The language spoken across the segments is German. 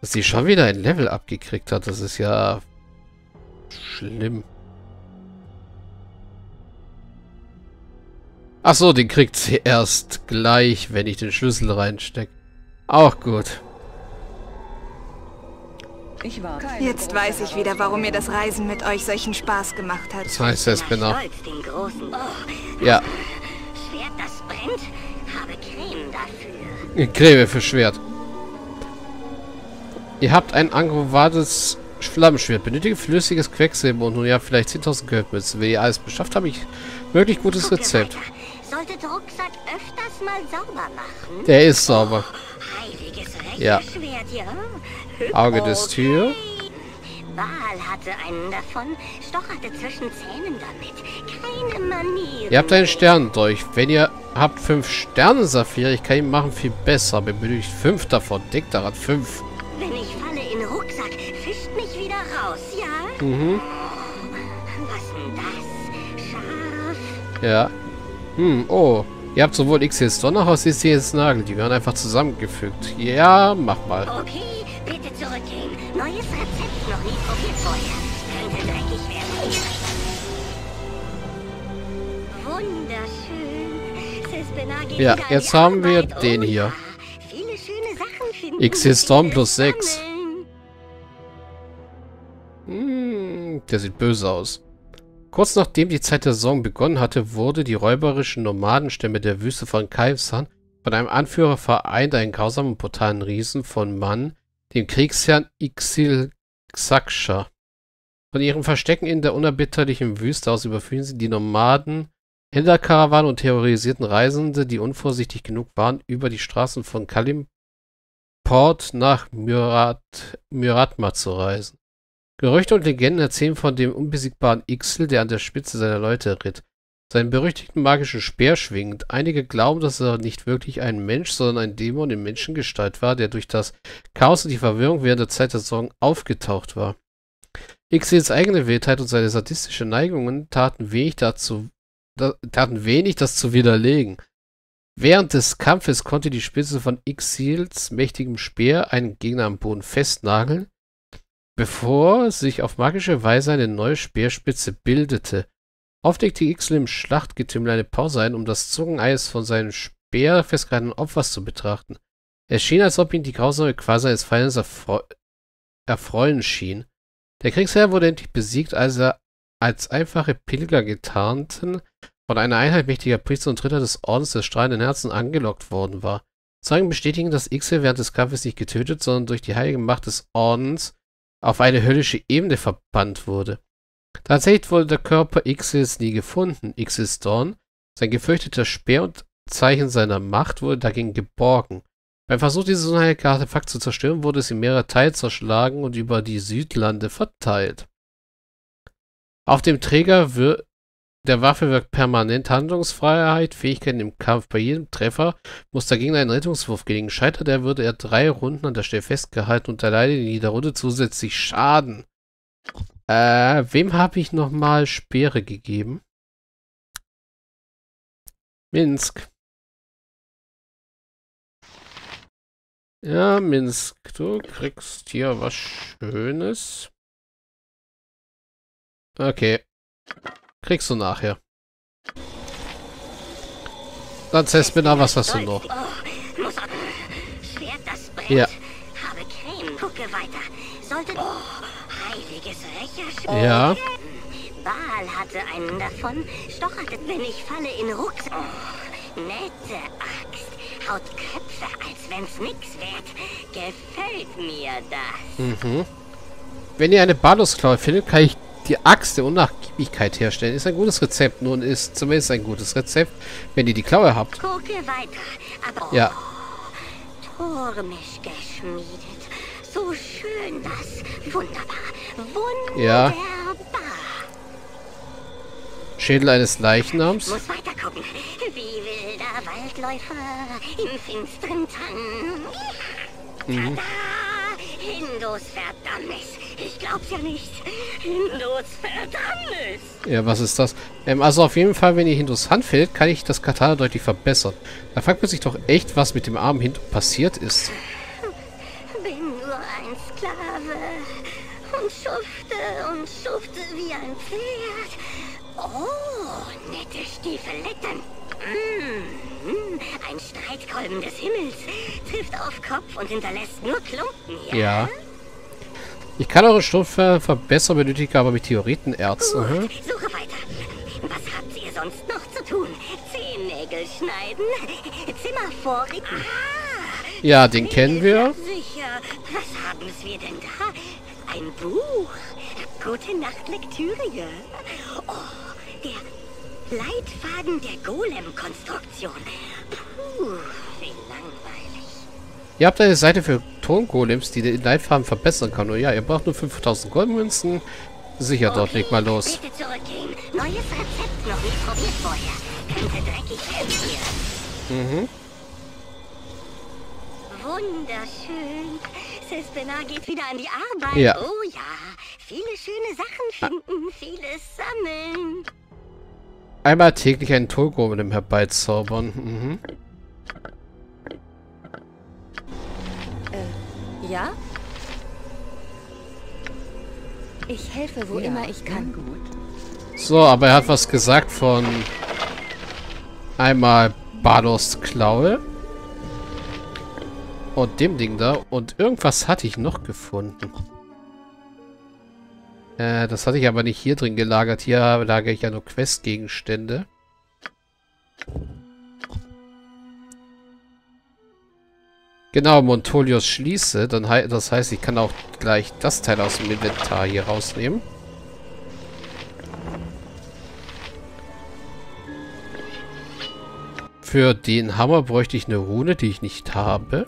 Dass sie schon wieder ein Level abgekriegt hat, das ist ja schlimm. Ach so, den kriegt sie erst gleich, wenn ich den Schlüssel reinstecke. Auch gut. Jetzt weiß ich wieder, warum mir das Reisen mit euch solchen Spaß gemacht hat. Das heißt, es bin auch. Oh, Ja. Schwert, das brennt, habe Creme dafür. Creme für Schwert. Ihr habt ein angrovades Flammenschwert. Benötigt flüssiges Quecksilber und nun ja vielleicht 10.000 Goldmünzen. Wenn ihr alles beschafft, habe ich wirklich gutes Rezept. Solltet Rucksack öfters mal sauber machen? Der ist sauber. Heiliges Ja. Rächerschwert, ja. Auge des Tür. Baal hatte einen davon, stocherte zwischen Zähnen damit. Keine Manieren. Ihr habt einen Sternendolch. Wenn ihr habt 5 Sterne-Saphir, ich kann ihn machen viel besser. Aber benötigt 5 davon. Denkt daran, 5. Wenn ich falle in Rucksack, fischt mich wieder raus, ja? Mhm. Was denn das? Scharf? Ja. Oh. Ihr habt sowohl XCS Donnerhaus als auch XCS Nagel. Die werden einfach zusammengefügt. Ja, mach mal. Okay, bitte zurückgehen. Neues Rezept noch nie probiert vorher. Könnte dreckig werden. Wunderschön. Sisbena geht Ja, wieder an jetzt die haben wir Arbeit. den Oh hier. ja. Viele schöne Sachen finden. XCS Storm plus 6. Sammeln. Der sieht böse aus. Kurz nachdem die Zeit der Saison begonnen hatte, wurde die räuberischen Nomadenstämme der Wüste von Kaifsan von einem Anführer vereint, einen grausamen und brutalen Riesen von Mann, dem Kriegsherrn Ixil Xaksha. Von ihren Verstecken in der unerbitterlichen Wüste aus überführen sie die Nomaden, Händlerkarawanen und terrorisierten Reisende, die unvorsichtig genug waren, über die Straßen von Kalimport nach Myratma zu reisen. Gerüchte und Legenden erzählen von dem unbesiegbaren Ixil, der an der Spitze seiner Leute ritt, seinen berüchtigten magischen Speer schwingend. Einige glauben, dass er nicht wirklich ein Mensch, sondern ein Dämon in Menschengestalt war, der durch das Chaos und die Verwirrung während der Zeit der Saison aufgetaucht war. Ixils eigene Wildheit und seine sadistische Neigungen taten wenig, das zu widerlegen. Während des Kampfes konnte die Spitze von Ixils mächtigem Speer einen Gegner am Boden festnageln, bevor sich auf magische Weise eine neue Speerspitze bildete. Oft legte Ixil im Schlachtgetümmel eine Pause ein, um das Zungeneis von seinem Speer festgehaltenen Opfers zu betrachten. Es schien, als ob ihn die grausame Qual seines Feindes erfreuen schien. Der Kriegsherr wurde endlich besiegt, als er als einfache Pilger getarnten von einer Einheit mächtiger Priester und Ritter des Ordens des strahlenden Herzens angelockt worden war. Zeugen bestätigen, dass Ixil während des Kampfes nicht getötet, sondern durch die heilige Macht des Ordens auf eine höllische Ebene verbannt wurde. Tatsächlich wurde der Körper Ixils nie gefunden. Ixils Dorn, sein gefürchteter Speer und Zeichen seiner Macht, wurde dagegen geborgen. Beim Versuch, dieses unheilige Artefakt zu zerstören, wurde es in mehrere Teile zerschlagen und über die Südlande verteilt. Auf dem Träger der Waffe wirkt permanent Handlungsfreiheit, Fähigkeiten im Kampf. Bei jedem Treffer muss der Gegner einen Rettungswurf gelingen. Scheitert er, würde er 3 Runden an der Stelle festgehalten und erleidet in jeder Runde zusätzlich Schaden. Wem habe ich nochmal Speere gegeben? Minsk. Ja, Minsk, du kriegst hier was Schönes. Okay. Kriegst du nachher. Dann Sesbena, was hast du noch? Schwert, das brennt. Ja. Habe Creme. Gucke weiter. Sollte... heiliges Rächerschwert. Ja. Baal hatte einen davon, stocherte, wenn ich falle in Rucksack. Nette Axt. Haut Köpfe, als wenn's nix wert. Gefällt mir das. Wenn ihr eine Balusklaue findet, kann ich die Axt der Unnachgiebigkeit herstellen. Ist ein gutes Rezept. Nun ist zumindest ein gutes Rezept, wenn ihr die Klaue habt. Gucke weiter. Aber Ja. Tormisch geschmiedet. So schön das. Wunderbar. Wunderbar. Ja. Schädel eines Leichnams. Muss weiter gucken. Wie wilder Waldläufer im finsteren Tannen. Tada! Hindus Verdammnis. Ich glaub's ja nicht. Hindus Verdammnis. Ja, was ist das? Also auf jeden Fall, wenn ihr Hindus Hand findet, kann ich das Katana deutlich verbessern. Da fragt man sich doch echt, was mit dem armen Hindu passiert ist. Bin nur ein schufte wie ein Pferd. Oh, nette Stiefeletten. Ein Streitkolben des Himmels. Trifft auf Kopf und hinterlässt nur Klumpen hier. Ja. Ich kann eure Stufe verbessern, benötige aber Meteoritenerz. Gut, suche weiter. Was habt ihr sonst noch zu tun? Zehennägel schneiden? Zimmer vorrichten? Ja, den kennen wir. Sicher. Was haben wir denn da? Ein Buch. Gute Nacht Lektüre. Oh, der Leitfaden der Golem-Konstruktion. Puh, wie langweilig. Ihr habt eine Seite für Tongolems, die den Leitfaden verbessern kann. Und ja, ihr braucht nur 5000 Goldmünzen. Sicher, dort legt mal los. Bitte zurückgehen. Neues Rezept noch nicht probiert vorher. Könnte dreckig werden hier. Wunderschön. Sespena geht wieder an die Arbeit. Ja. Oh ja. Viele schöne Sachen finden, vieles sammeln. Einmal täglich einen Tongolem herbeizaubern. Ja? Ich helfe, wo immer ich kann. So, aber er hat was gesagt von einmal Bados Klaue und dem Ding da. Und irgendwas hatte ich noch gefunden. Das hatte ich aber nicht hier drin gelagert. Hier lagere ich ja nur Questgegenstände. Genau, Montolios schließe. Dann das heißt, ich kann auch gleich das Teil aus dem Inventar hier rausnehmen. Für den Hammer bräuchte ich eine Rune, die ich nicht habe.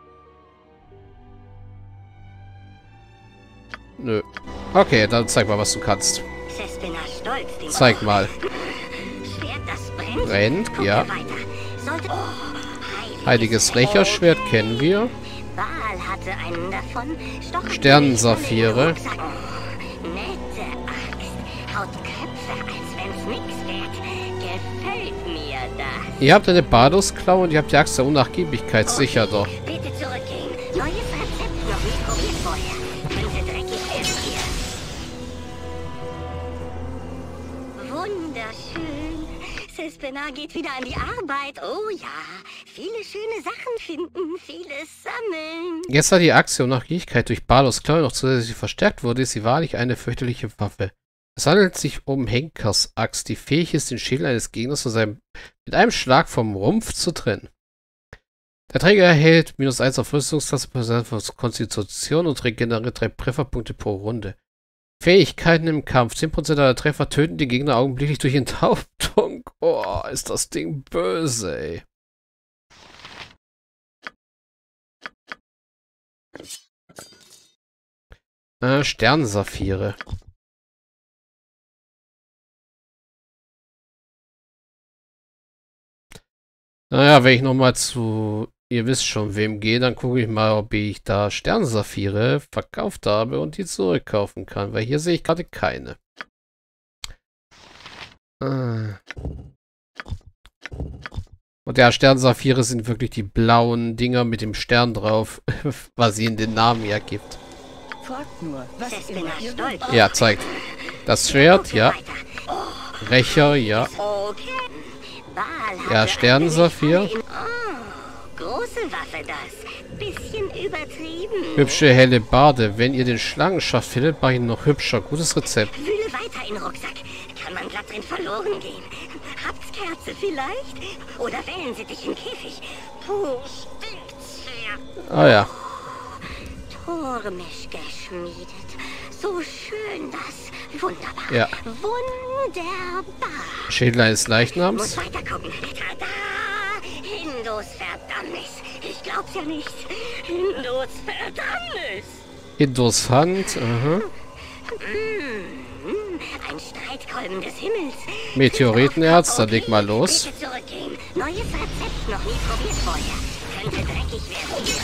Nö. Okay, dann zeig mal, was du kannst. Sespena stolz. Zeig mal. Schwert, das brennt. Brennt, ja. Sollte Heiliges Rächerschwert kennen wir. Baal hatte einen davon. Sternensaphire. Nette Axt. Haut Köpfe, als wenn's nix wert. Gefällt mir das. Ihr habt eine Badosklaue und ihr habt die Axt der Unnachgiebigkeit. Sicher doch. Bitte zurückgehen. Neues Rezept noch nicht probiert vorher. Könnte dreckig werden hier. Wunderschön. Sespena geht wieder an die Arbeit. Oh ja. Viele schöne Sachen finden, vieles sammeln. Jetzt, da die Axt der Unnachgiebigkeit durch Bados Klaue noch zusätzlich verstärkt wurde, ist sie wahrlich eine fürchterliche Waffe. Es handelt sich um Henkers Axt, die fähig ist, den Schädel eines Gegners mit einem Schlag vom Rumpf zu trennen. Der Träger erhält -1 auf Rüstungsklasse, +1 Konstitution und regeneriert 3 Trefferpunkte pro Runde. Fähigkeiten im Kampf. 10% aller Treffer töten die Gegner augenblicklich durch Enthauptung. Oh, ist das Ding böse, ey. Sternensaphire. Naja, wenn ich nochmal zu, ihr wisst schon, wem gehe, dann gucke ich mal, ob ich da Sternensaphire verkauft habe und die zurückkaufen kann, weil hier sehe ich gerade keine. Und ja, Sternensaphire sind wirklich die blauen Dinger mit dem Stern drauf, was ihnen den Namen ja gibt. Fragt nur, was immer ihr wollt. Ja, zeigt. Das Schwert, ja. Rächer, ja. Ja, Sternensaphir. Große Waffe das. Bisschen übertrieben. Hübsche Hellebarde. Wenn ihr den Schlangenschaft findet, mache ich ihn noch hübscher. Gutes Rezept. Wühle weiter in den Rucksack. Kann man glatt drin verloren gehen. Habt's Kerze vielleicht? Oder wählen Sie dich im Käfig? Puh, stinkt's hier. Ah ja. Tormisch geschmiedet. So schön das. Wunderbar. Ja. Wunderbar. Schädel eines Muss Leichnams. weiter gucken. Tada! Hindus Verdammnis. Ich glaub's ja nicht. Hindus Verdammnis. Hindus Hand. Aha. Ein Streitkolben des Himmels. Meteoritenerz, dann leg mal los. Bitte zurückgehen. Neues Rezept noch nie probiert vorher. Könnte dreckig werden.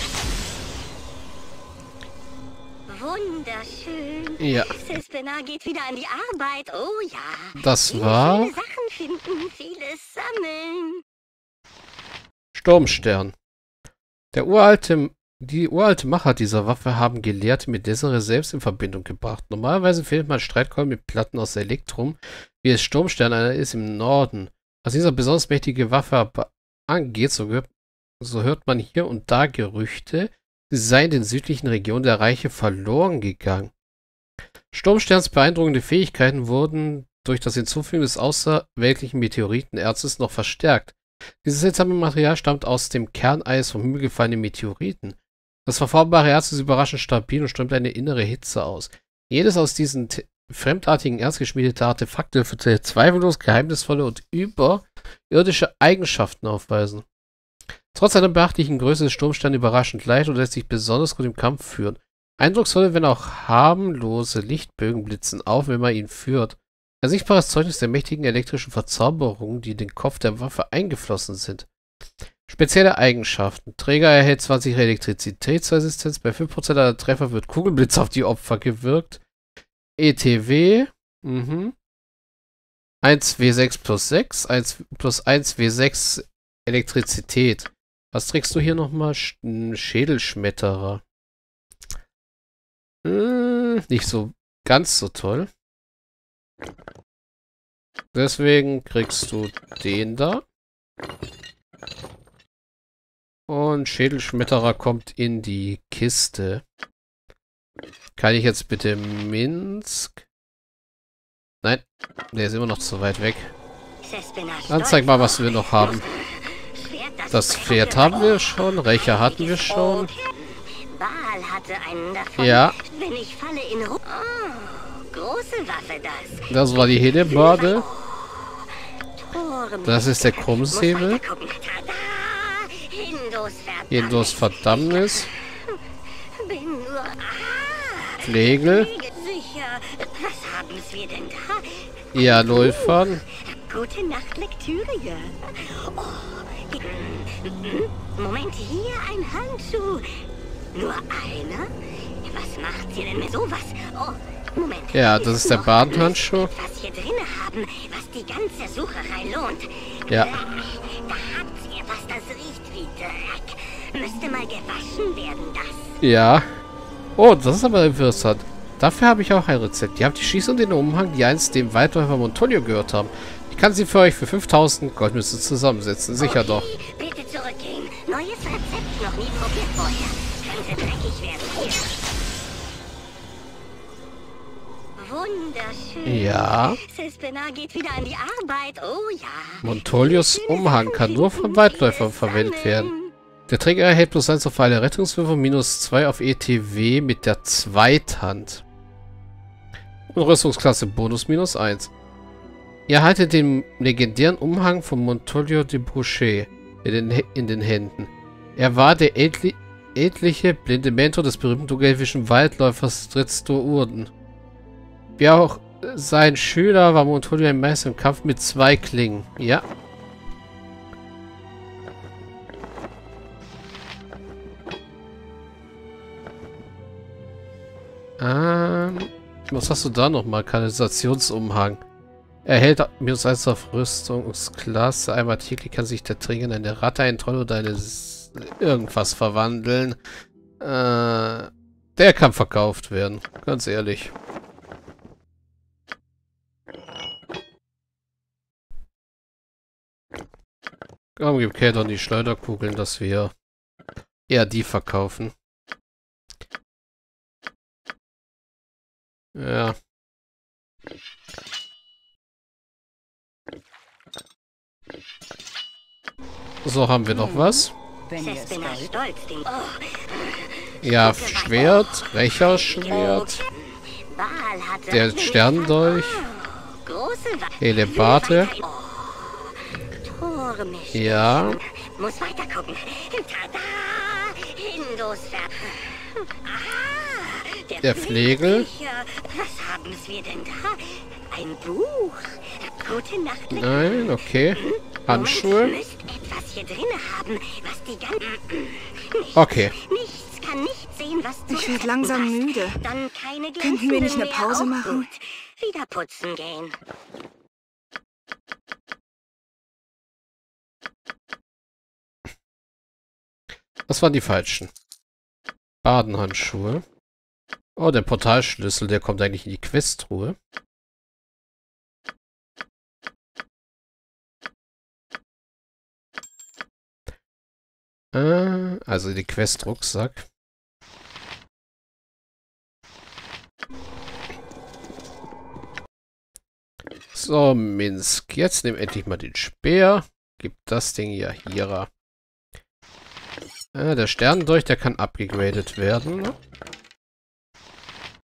Wunderschön. Ja. Sespena geht wieder an die Arbeit. Oh ja. Das Viele war schöne Sachen finden, vieles sammeln. Sturmstern. Der uralte Die uralte Macher dieser Waffe haben Gelehrte mit Desiree selbst in Verbindung gebracht. Normalerweise findet man Streitkolben mit Platten aus Elektrum, wie es Sturmstern einer ist im Norden. Was dieser besonders mächtige Waffe aber angeht, so hört man hier und da Gerüchte, sie sei in den südlichen Regionen der Reiche verloren gegangen. Sturmsterns beeindruckende Fähigkeiten wurden durch das Hinzufügen des außerweltlichen Meteoritenerzes noch verstärkt. Dieses seltsame Material stammt aus dem Kerneis vom Himmel gefallenen Meteoriten. Das verformbare Erz ist überraschend stabil und strömt eine innere Hitze aus. Jedes aus diesen fremdartigen Erz geschmiedete Artefakt dürfte zweifellos geheimnisvolle und überirdische Eigenschaften aufweisen. Trotz seiner beachtlichen Größe ist Sturmstern überraschend leicht und lässt sich besonders gut im Kampf führen. Eindrucksvolle, wenn auch harmlose Lichtbögen blitzen auf, wenn man ihn führt. Ein sichtbares Zeugnis der mächtigen elektrischen Verzauberungen, die in den Kopf der Waffe eingeflossen sind. Spezielle Eigenschaften. Träger erhält 20 Elektrizitätsresistenz. Bei 5% aller Treffer wird Kugelblitz auf die Opfer gewirkt. ETW. 1W6 plus 6. 1 plus 1W6 Elektrizität. Was trägst du hier nochmal? Schädelschmetterer. Nicht so ganz so toll. Deswegen kriegst du den da. Und Schädelschmetterer kommt in die Kiste. Kann ich jetzt bitte Minsk? Nein, der ist immer noch zu weit weg. Dann zeig mal, was wir noch haben. Das Pferd haben wir schon, Rächer hatten wir schon. Ja. Das war die Hellebarde. Das ist der Krummsäbel. Hindos Verdammnis. Flegel. Ja, Läufern. Gute Nacht, Lektüre. Moment, hier ein Handschuh. Nur einer? Was macht sie denn mit sowas? Oh, Moment. Ja, das ist der Badenhandschuh. Was hier drin haben, was die ganze Sucherei lohnt. Ja. Da habt ihr was, das riecht wie Dreck. Müsste mal gewaschen werden, das. Ja. Oh, das ist aber interessant. Dafür habe ich auch ein Rezept. Ihr habt die Schieße und den Umhang, die einst dem Waldläufer Montolio gehört haben. Ich kann sie für euch für 5000 Goldmünzen zusammensetzen. Sicher okay, doch. Bitte zurückgehen. Neues Rezept, noch nie probiert vorher. Könnte dreckig werden hier. Wunderschön. Ja. Sespena geht wieder an die Arbeit. Oh ja. Montolios Umhang kann nur vom Waldläufer verwendet werden. Der Träger erhält plus 1 auf alle Rettungswürfe, minus 2 auf ETW mit der Zweithand. Und Rüstungsklasse Bonus minus 1. Ihr haltet den legendären Umhang von Montolio de Brochet in den Händen. Er war der ältliche blinde Mentor des berühmten dunkelelfischen Waldläufers Dritsto Urden. Wie auch sein Schüler war Montolio ein Meister im Kampf mit 2 Klingen. Ja. Was hast du da nochmal? Kanalisationsumhang. Erhält minus 1 auf Rüstungsklasse. Einmal täglich kann sich der Träger in eine Ratte, ein Troll oder eine irgendwas verwandeln. Der kann verkauft werden. Ganz ehrlich. Komm, gib Kadon die Schleuderkugeln, dass wir eher die verkaufen. Ja. So, haben wir noch was? Ja, Schwert, Rächerschwert. Der Sterndolch. Hellebarde. Ja. Muss weiter gucken. Tada! Der Flegel. Was haben wir denn da? Ein Buch. Gute Nacht. Nein, okay. Handschuhe. Etwas hier drin haben, was die ganzen... Okay. Nichts kann nicht sehen, was Ich werde langsam müde. Dann keine Könnten wir nicht eine Pause machen? Gut. Wieder putzen gehen. Das waren die falschen. Badenhandschuhe. Oh, der Portalschlüssel, der kommt eigentlich in die Questtruhe. Also die Quest-Rucksack. So, Minsk. Jetzt nimm endlich mal den Speer. Gib das Ding ja hier. Der Sternendolch, der kann abgegradet werden.